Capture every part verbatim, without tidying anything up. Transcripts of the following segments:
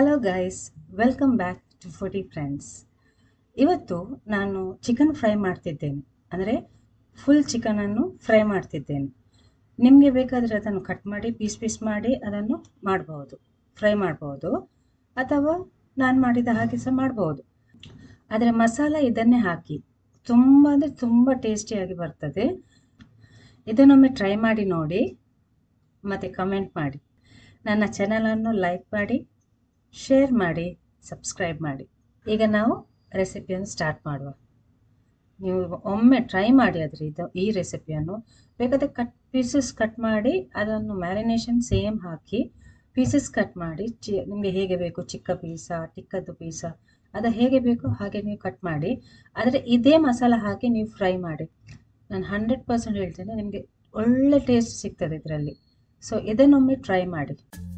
Hello guys, welcome back to foodie friends. ಇವತ್ತು ನಾನು chicken fry ಮಾಡ್ತಿದ್ದೇನೆ, ಅಂದರೆ ಫುಲ್ ಚಿಕನನ್ನು ಫ್ರೈ ಮಾಡ್ತಿದ್ದೇನೆ. ನಿಮಗೆ ಬೇಕಾದರೆ ಅದನ್ನು ಕಟ್ ಮಾಡಿ ಪೀಸ್ ಪೀಸ್ ಮಾಡಿ ಅದನ್ನು ಮಾಡಬಹುದು, ಫ್ರೈ ಮಾಡಬಹುದು, ಅಥವಾ ನಾನು ಮಾಡಿದ ಹಾಗೆ ಸಹ ಮಾಡಬಹುದು. ಆದರೆ ಮಸಾಲ ಇದನ್ನೇ ಹಾಕಿ ತುಂಬ ಅಂದರೆ ತುಂಬ ಟೇಸ್ಟಿಯಾಗಿ ಬರ್ತದೆ. ಇದನ್ನೊಮ್ಮೆ ಟ್ರೈ ಮಾಡಿ ನೋಡಿ ಮತ್ತು ಕಮೆಂಟ್ ಮಾಡಿ. ನನ್ನ ಚಾನಲನ್ನು ಲೈಕ್ ಮಾಡಿ, ಶೇರ್ ಮಾಡಿ, ಸಬ್ಸ್ಕ್ರೈಬ್ ಮಾಡಿ. ಈಗ ನಾವು ರೆಸಿಪಿಯನ್ನು ಸ್ಟಾರ್ಟ್ ಮಾಡುವ. ನೀವು ಒಮ್ಮೆ ಟ್ರೈ ಮಾಡಿ ಆದರೆ ಇದು ಈ ರೆಸಿಪಿಯನ್ನು. ಬೇಕಾದರೆ ಕಟ್ ಪೀಸಸ್ ಕಟ್ ಮಾಡಿ ಅದನ್ನು ಮ್ಯಾರಿನೇಷನ್ ಸೇಮ್ ಹಾಕಿ ಪೀಸಸ್ ಕಟ್ ಮಾಡಿ, ಚಿ ನಿಮಗೆ ಹೇಗೆ ಬೇಕು, ಚಿಕ್ಕ ಪೀಸ ಚಿಕ್ಕದ್ದು ಪೀಸ ಅದು ಹೇಗೆ ಬೇಕು ಹಾಗೆ ನೀವು ಕಟ್ ಮಾಡಿ. ಆದರೆ ಇದೇ ಮಸಾಲ ಹಾಕಿ ನೀವು ಫ್ರೈ ಮಾಡಿ. ನಾನು ಹಂಡ್ರೆಡ್ ಪರ್ಸೆಂಟ್ ಹೇಳ್ತೇನೆ, ನಿಮಗೆ ಒಳ್ಳೆ ಟೇಸ್ಟ್ ಸಿಗ್ತದೆ ಇದರಲ್ಲಿ. ಸೊ ಇದನ್ನೊಮ್ಮೆ ಟ್ರೈ ಮಾಡಿ.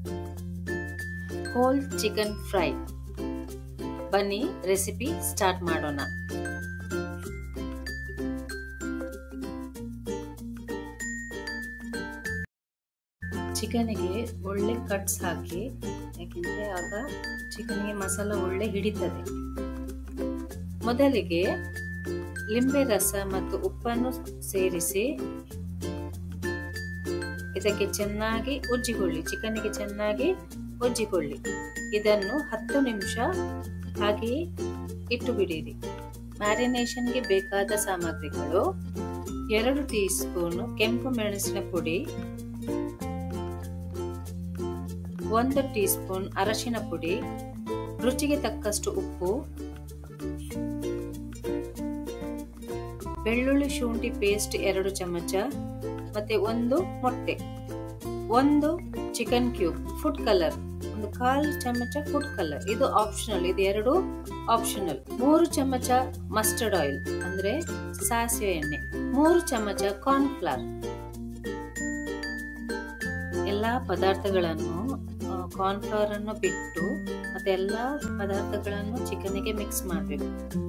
ಹೋಲ್ ಚಿಕನ್ ಫ್ರೈ, ಬನ್ನಿ ರೆಸಿಪಿ ಸ್ಟಾರ್ಟ್ ಮಾಡೋಣ. ಚಿಕನ್ಗೆ ಒಳ್ಳೆ ಕಟ್ಸ್ ಹಾಕಿ, ಯಾಕೆಂದರೆ ಆಗ ಚಿಕನ್ಗೆ ಮಸಾಲ ಒಳ್ಳೆ ಹಿಡಿತದೆ. ಮೊದಲಿಗೆ ಲಿಂಬೆ ರಸ ಮತ್ತು ಉಪ್ಪನ್ನು ಸೇರಿಸಿ ಇದಕ್ಕೆ ಚೆನ್ನಾಗಿ ಉಜ್ಜಿಕೊಳ್ಳಿ. ಚಿಕನ್ಗೆ ಚೆನ್ನಾಗಿ ಉಜ್ಜಿಕೊಳ್ಳಿ. ಇದನ್ನು ಹತ್ತು ನಿಮಿಷ ಹಾಗೆಯೇ ಇಟ್ಟು ಬಿಡಿರಿ. ಮ್ಯಾರಿನೇಷನ್ಗೆ ಬೇಕಾದ ಸಾಮಗ್ರಿಗಳು: ಎರಡು ಟೀ ಸ್ಪೂನ್ ಕೆಂಪು ಮೆಣಸಿನ ಪುಡಿ, ಒಂದು ಟೀ ಸ್ಪೂನ್ ಅರಶಿನ ಪುಡಿ, ರುಚಿಗೆ ತಕ್ಕಷ್ಟು ಉಪ್ಪು, ಬೆಳ್ಳುಳ್ಳಿ ಶುಂಠಿ ಪೇಸ್ಟ್ ಎರಡು ಚಮಚ, ಮತ್ತೆ ಒಂದು ಮೊಟ್ಟೆ, ಒಂದು ಚಿಕನ್ ಕ್ಯೂಬ್, ಫುಡ್ ಕಲರ್ ಒಂದು ಕಾಲು ಚಮಚ ಫುಡ್ ಕಲರ್, ಇದು ಆಪ್ಷನಲ್, ಇದು ಎರಡು ಆಪ್ಷನಲ್. ಮೂರು ಚಮಚ ಮಸ್ಟರ್ಡ್ ಆಯಿಲ್ ಅಂದ್ರೆ ಸಾಸಿವೆ ಎಣ್ಣೆ, ಮೂರು ಚಮಚ ಕಾರ್ನ್ ಫ್ಲವರ್. ಎಲ್ಲಾ ಪದಾರ್ಥಗಳನ್ನು ಕಾರ್ನ್ ಫ್ಲವರ್ ಅನ್ನು ಬಿಟ್ಟು ಮತ್ತೆ ಎಲ್ಲಾ ಪದಾರ್ಥಗಳನ್ನು ಚಿಕನ್ಗೆ ಮಿಕ್ಸ್ ಮಾಡಬೇಕು.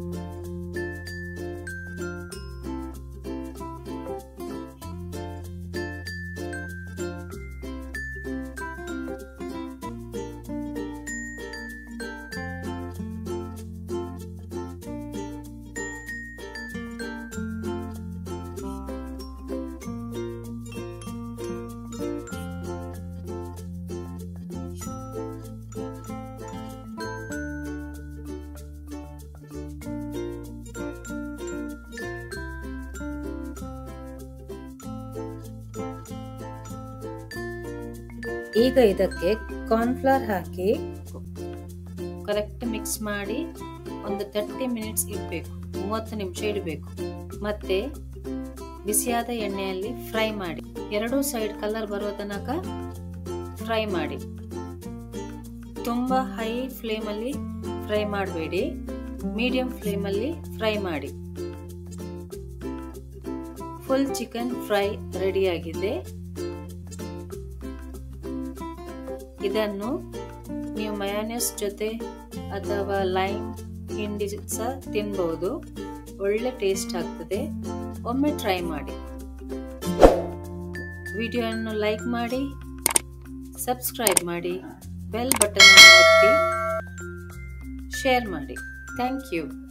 ಈಗ ಇದಕ್ಕೆ ಕಾರ್ನ್ಫ್ಲವರ್ ಹಾಕಿ ಕರೆಕ್ಟ್ ಮಿಕ್ಸ್ ಮಾಡಿ ಒಂದು ತರ್ಟಿ ಮಿನಿಟ್ಸ್ ಇಡಬೇಕು, ಮೂವತ್ತು ನಿಮಿಷ ಇಡಬೇಕು. ಮತ್ತೆ ಬಿಸಿಯಾದ ಎಣ್ಣೆಯಲ್ಲಿ ಫ್ರೈ ಮಾಡಿ. ಎರಡೂ ಸೈಡ್ ಕಲರ್ ಬರುವ ತನಕ ಫ್ರೈ ಮಾಡಿ. ತುಂಬಾ ಹೈ ಫ್ಲೇಮ್ ಅಲ್ಲಿ ಫ್ರೈ ಮಾಡಬೇಡಿ, ಮೀಡಿಯಂ ಫ್ಲೇಮ್ ಅಲ್ಲಿ ಫ್ರೈ ಮಾಡಿ. ಫುಲ್ ಚಿಕನ್ ಫ್ರೈ ರೆಡಿ ಆಗಿದೆ. ಇದನ್ನು ನೀವು ಮಯೋನೈಸ್ ಜೊತೆ ಅಥವಾ ಲೈಮ್ ಹಿಂಡಿ ಸಹ ತಿನ್ನಬಹುದು, ಒಳ್ಳೆ ಟೇಸ್ಟ್ ಆಗ್ತದೆ. ಒಮ್ಮೆ ಟ್ರೈ ಮಾಡಿ. ವಿಡಿಯೋವನ್ನು ಲೈಕ್ ಮಾಡಿ, ಸಬ್ಸ್ಕ್ರೈಬ್ ಮಾಡಿ, ಬೆಲ್ ಬಟನ್ ಅನ್ನು ಒತ್ತಿ ಶೇರ್ ಮಾಡಿ. Thank you.